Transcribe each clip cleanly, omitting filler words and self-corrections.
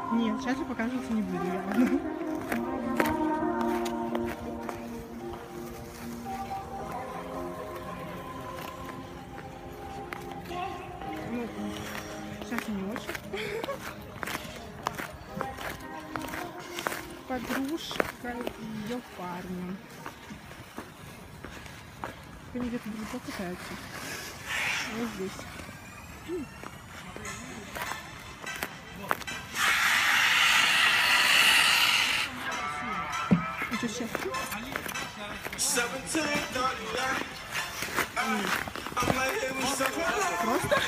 Нет, сейчас я показываться не буду явно. Ну, сейчас не очень. Подружка ее парня. Они где-то далеко катаются. Вот здесь. И что сейчас? Просто?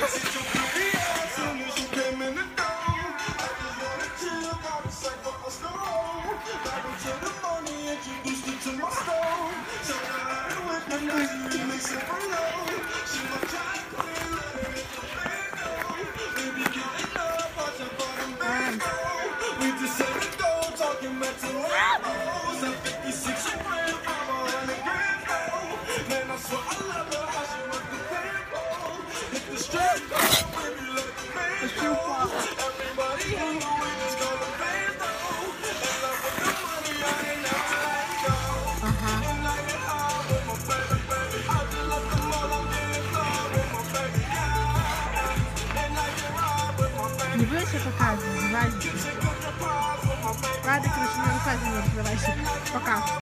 Не будешь я показывать? Ладно, короче, не рассказывай, давай. Пока.